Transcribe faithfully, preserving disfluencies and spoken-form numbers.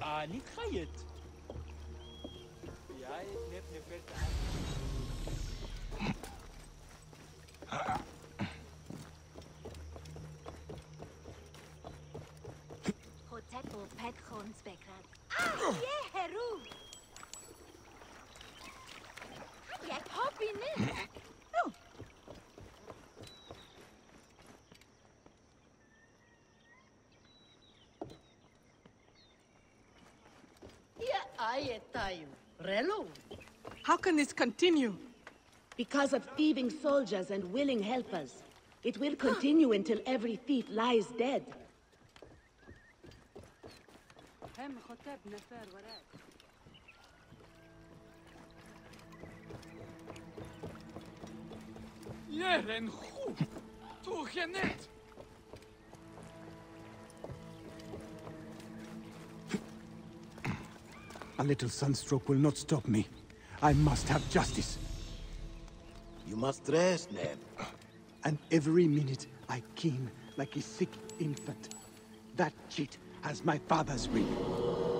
Ah, niet خيط. Ja, ik heb je vet aan. Hotet o pet khons bekran. Ah, ye heru. Ye hoppy nin. Oh. Yeah, I tayo. Relo. How can this continue? Because of thieving soldiers and willing helpers. It will continue until every thief lies dead. Jeren goed. Toch je net. A little sunstroke will not stop me. I must have justice. You must rest, Neb. And every minute I keen like a sick infant. That cheat has my father's ring.